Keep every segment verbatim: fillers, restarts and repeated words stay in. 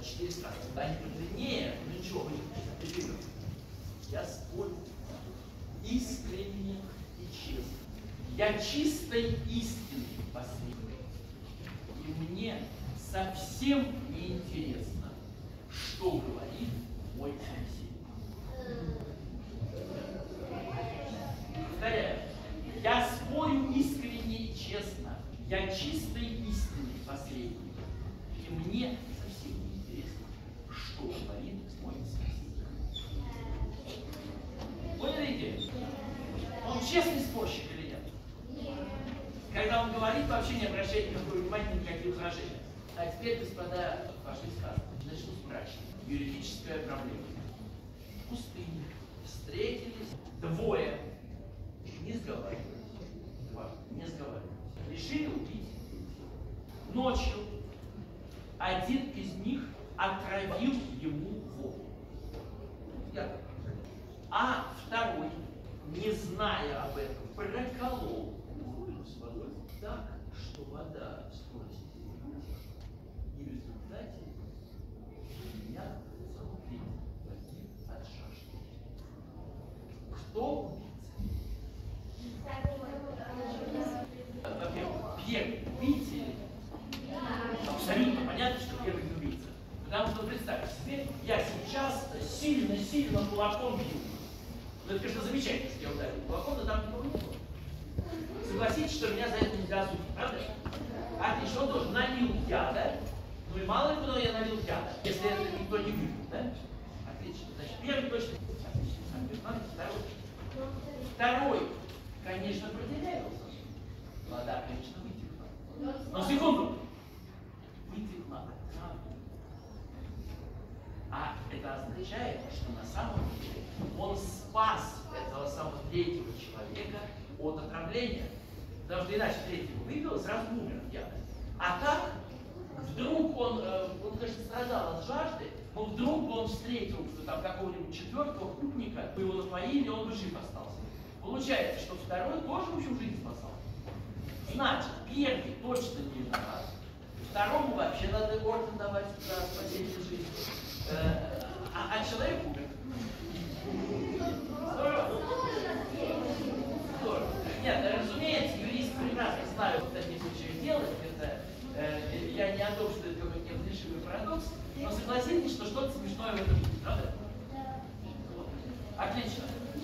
четыре сказки. Они подлиннее, ну ничего, вы не я спорю искренне и честно. Я чистой истины последний. И мне совсем не интересно, что говорит мой собеседник. Повторяю, я спорю искренне и честно. Я чистой истины последний. И мне совсем не интересно, что говорит мой собеседник. Понимаете? Он честный спорщик или нет? Когда он говорит, вообще не обращает никакого внимания на никакие возражения. А теперь, господа, пошли сказки. Начну с мрачной. Юридическая проблема. В пустыне встретились двое. Не сговаривались. Два. Не сговаривались. Решили убить. Ночью один из них отравил ему воду. А второй, не зная об этом, проколол воду с водой так, что вода в скорости движется, и в результате меня целый погиб от жажды. Кто убийца? Во-первых, первый убийца. Абсолютно понятно, что первый убийца. Потому что, представьте себе, я сейчас сильно-сильно кулаком бью. Ну, это, конечно, замечательно, что я ударил кулаком, но там никого не было. Согласитесь, что меня за это нельзя судить, правда? Отлично, он тоже налил яда. Ну и мало ли куда я налил яда, если это никто не выпил, да? Отлично. Значит, первый точно. Отлично. Второй. Второй, конечно, продержался. Вода, конечно, вытекла. Но секунду. Вытекла отраву. А это означает, что на самом деле он спас этого самого третьего человека от отравления. Потому что иначе третьего выпил, сразу умер от яда. А так, вдруг он, он, конечно, страдал от жажды, но вдруг он встретил там какого-нибудь четвертого путника, мы его напоили, он бы жив остался. Получается, что второй тоже, в общем, жизнь спасал. Значит, первый точно не виноват. Второму вообще надо орден давать за спасение жизни. А, а человек умер. Здорово. Здорово. Нет, разумеется, юристы прекрасно знают, что в таких случаях делать. Это, э, я не о том, что это какой-то неразрешимый парадокс, но согласитесь, что что-то смешное в этом есть, правда? Вот. Отлично.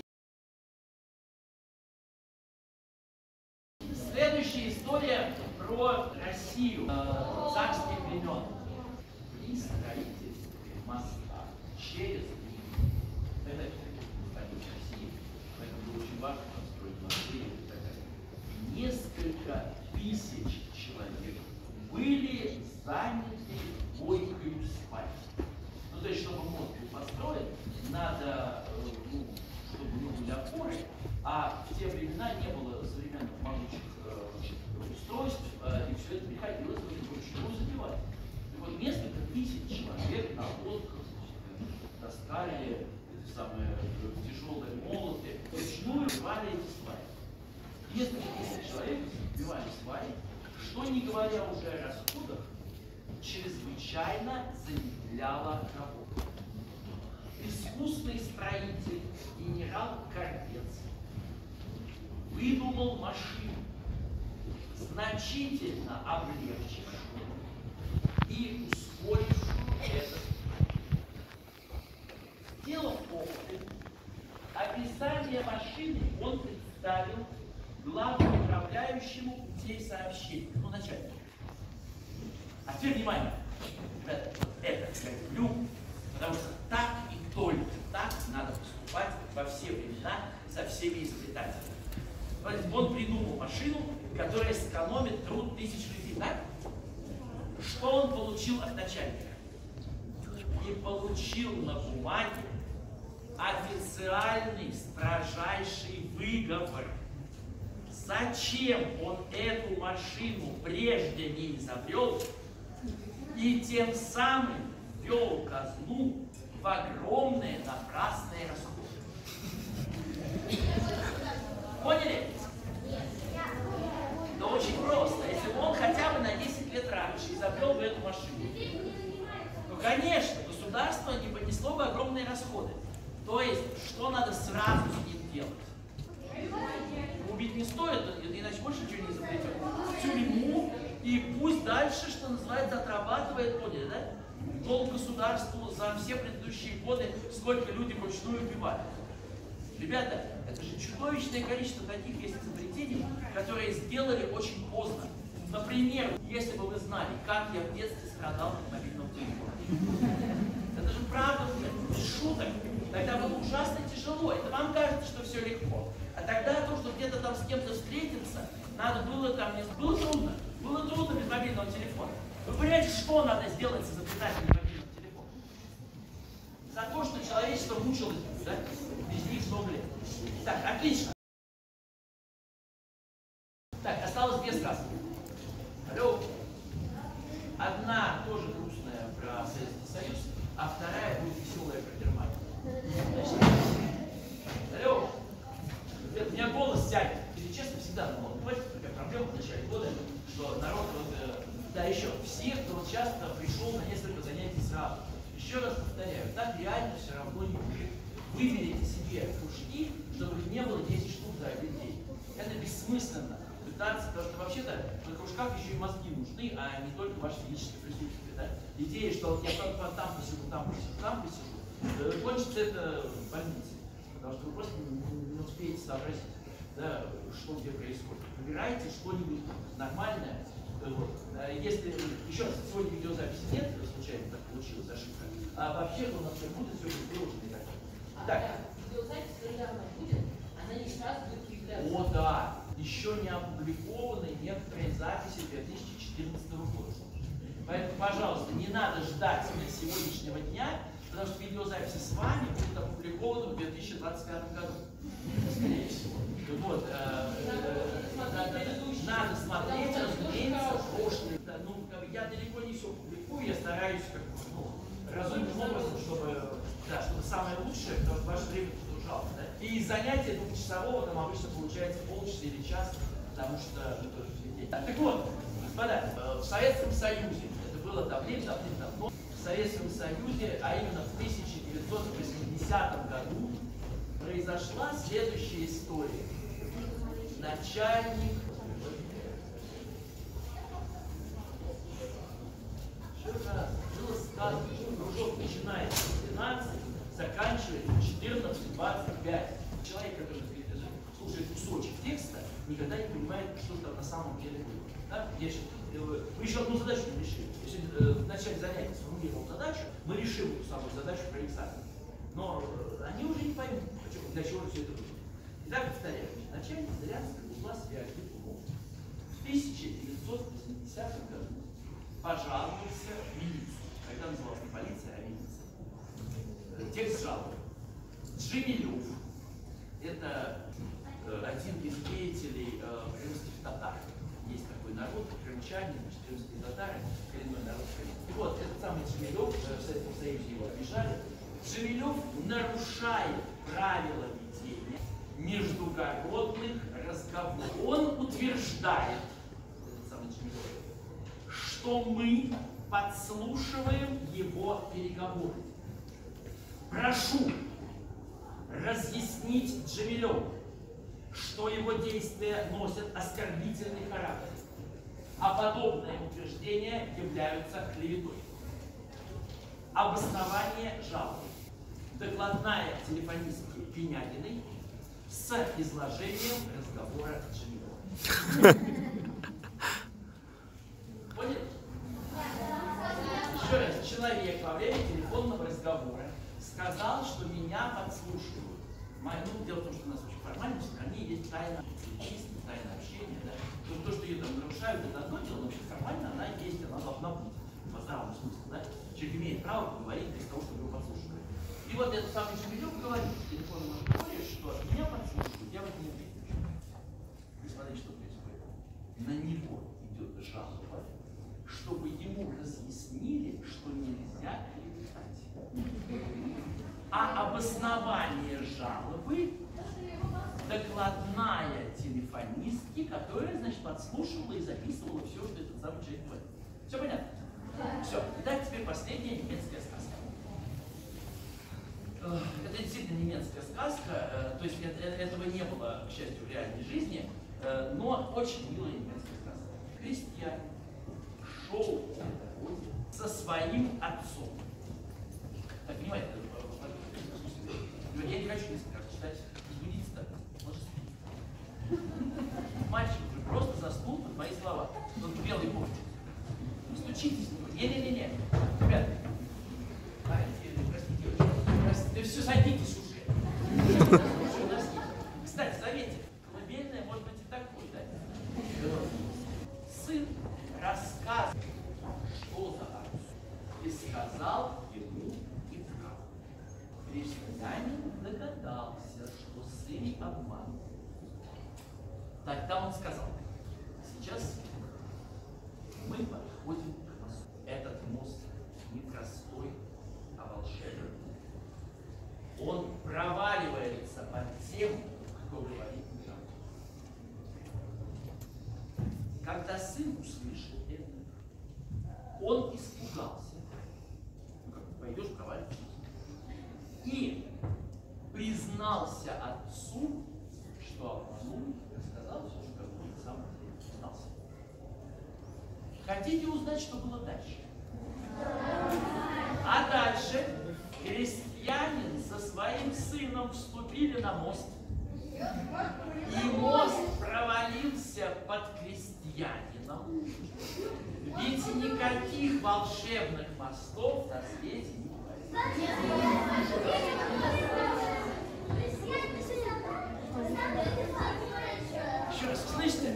Следующая история про Россию э, царских времен. При строительстве моста через Днепр. Это столица России. Поэтому было очень важно построить мосты и так далее. Несколько тысяч человек были заняты бойкой спать. Ну, то есть, чтобы мост был построен, надо, ну, чтобы у него были опоры, а в те времена не было современных могучих устройств, и все это приходилось вручную забивать. И вот несколько тысяч человек на лодках таскали эти самые тяжелые молоты, вручную рвали эти сваи. Несколько тысяч человек забивали сваи, что, не говоря уже о расходах, чрезвычайно замедляло работу. Искусный строитель генерал Корбец выдумал машину, значительно облегчившую и ускорившую этот. Сделав опыты, описание машины он представил главному управляющему путей сообщения, ну, начальнику. А теперь внимание, ребята, вот это я люблю, потому что так и только так надо поступать во все времена со всеми изобретателями. Он придумал машину, которая сэкономит труд тысяч людей, так? Что он получил от начальника? И получил на бумаге официальный строжайший выговор. Зачем он эту машину прежде не изобрел и тем самым ввел казну в огромные напрасные расходы? Поняли? Да очень просто. Если бы он хотя бы на десять лет раньше изобрел бы эту машину, то Конечно, государство не понесло бы огромные расходы. То есть, что надо сразу с ним делать? Убить не стоит, иначе больше ничего не изобретет. В тюрьму, и пусть дальше, что называется, отрабатывает, поняли, да? Долг государству за все предыдущие годы, сколько люди вручную убивали. Ребята, это же чудовищное количество таких есть изобретений, которые сделали очень поздно. Например, если бы вы знали, как я в детстве страдал от мобильного телефона. Это же правда, без шуток. Тогда было ужасно тяжело. Это вам кажется, что все легко. А тогда то, что где-то там с кем-то встретиться, надо было там, не было трудно. Было трудно без мобильного телефона. Вы понимаете, что надо сделать с изобретателем мобильного телефона? За то, что человечество мучилось, да? Без них много лет. Так, отлично. Так, осталось две сказки. Алло. Одна тоже грустная про Советский Союз, а вторая будет веселая про Германию. Алло. У меня голос тянет. Если честно, всегда было. Бывает такая проблема в начале года, что народ, вот, э, да, еще все, кто вот часто пришел на несколько занятий сразу. Еще раз повторяю, так реально все равно не будет. Выберите себе кружки, чтобы их не было десять штук за один день. Это бессмысленно пытаться, потому что вообще-то на кружках еще и мозги нужны, а не только ваше физическое присутствие. Да? Идея, что вот я там, там посижу, там посижу, там посижу, кончится это в больнице. Потому что вы просто не, не успеете сообразить, да, что где происходит. Выбирайте что-нибудь нормальное. Вот. Если, еще раз, сегодня видеозаписи нет, случайно так получилось, ошибка. А вообще у нас все будет, все будет выложено и так. Так. Видеозапись, когда она будет, она не сразу будет появляться. О, да. Еще не опубликованы некоторые записи две тысячи четырнадцатого года. Поэтому, пожалуйста, не надо ждать сегодняшнего дня, потому что видеозаписи с вами будут опубликованы в две тысячи двадцать пятом году. Скорее всего. Вот, э, э, надо, надо смотреть, разумеется, прошлые. Да, ну, я далеко не все публикую, я стараюсь как бы, ну, разумным образом, чтобы, да, чтобы самое лучшее, потому что ваше время тут жалко. Да? И из занятия двухчасового там обычно получается полчаса или час, потому что ну, тоже все день. Так вот, господа, в Советском Союзе, это было давным-давным-давно, в Советском Союзе, а именно в тысяча девятьсот восьмидесятом году, произошла следующая история. Начальник... Еще раз, было сказано, что кружок начинается в двенадцать, заканчивается в четырнадцать двадцать пять. Человек, который слушает кусочек текста, никогда не понимает, что там на самом деле было. Да? Я сейчас, мы еще одну задачу не решили. Если э, в начале занятия сформулировал задачу, мы решим эту самую задачу про экзамен. Но э, они уже не поймут, почему, для чего все это было. Итак, повторяю, начальник Зырянского узла связи в тысяча девятьсот восьмидесятом году пожаловался в милицию. Когда называлась не полиция, а милиция. Текст жалобы. Джемилев, это э, один из деятелей э, крымских татар. Есть такой народ, крымчане, крымские татары, коренной народ Крыма. И вот этот самый Джемилев, э, в Советском Союзе его обижали, Джемилев нарушает правила ведения междугородных разговоров. Он утверждает, этот самый Джемилев, что мы подслушиваем его переговоры. Прошу разъяснить Джемилеву, что его действия носят оскорбительный характер, а подобные утверждения являются клеветой. Обоснование жалобы. Докладная телефонистки Пенягиной с изложением разговора Джемилева. Поняли? Еще раз, человек во время телефонного разговора сказал, что меня подслушивают. Ну, дело в том, что у нас очень формально в стране есть тайна чистая, тайна общения. Да? То, то, что ее там нарушают, это одно дело, но формально она есть, она должна быть. По здравому смыслу, да? Человек имеет право говорить без того, чтобы его подслушивали. И вот этот самый Джемилев говорит в телефонном разговоре, что меня подслушивают, я в это не верю. Вы смотрите, что происходит. На него идет жалоба, чтобы ему разъяснили, что нельзя клеветать. А обоснование жалобы докладная телефонистки, которая, значит, подслушивала и записывала все, что этот самый человек говорит. Все понятно? Все. Итак, теперь последняя немецкая сказка. Это действительно немецкая сказка, то есть этого не было, к счастью, в реальной жизни, но очень милая немецкая сказка. Крестьянин шел со своим отцом. Так, понимаете, я не хочу несколько раз читать, извините-то, мальчик уже просто заснул под мои слова. Он в белой кофте. Не стучитесь. Не-не-не-не. Ребята. А, простите, простите. Все, садитесь уже. Кстати, заметьте, колыбельная может быть и такой, да? Сын рассказывал, что за отцу, и сказал ему и правду. Крестьянин догадался, что сын обманул. Тогда он сказал: сейчас мы подходим к мосту. Этот мост не простой, а волшебный. Он проваливается под тем, кто говорит неправду. Когда сын услышал это, он испугался. Ну как, пойдешь, проваливаешься. И признался отцу, что обманул, рассказал все, что он на самом деле признался. Хотите узнать, что было дальше? А дальше крестьянин со своим сыном вступили на мост. И мост провалился под крестьянином. Ведь никаких волшебных мостов на свете не бывает. Еще раз, слышите?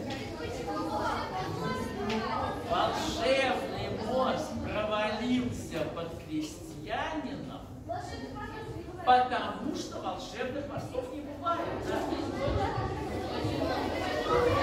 Волшебный мост провалился под крестьянином, потому что волшебных мостов не бывает. Да?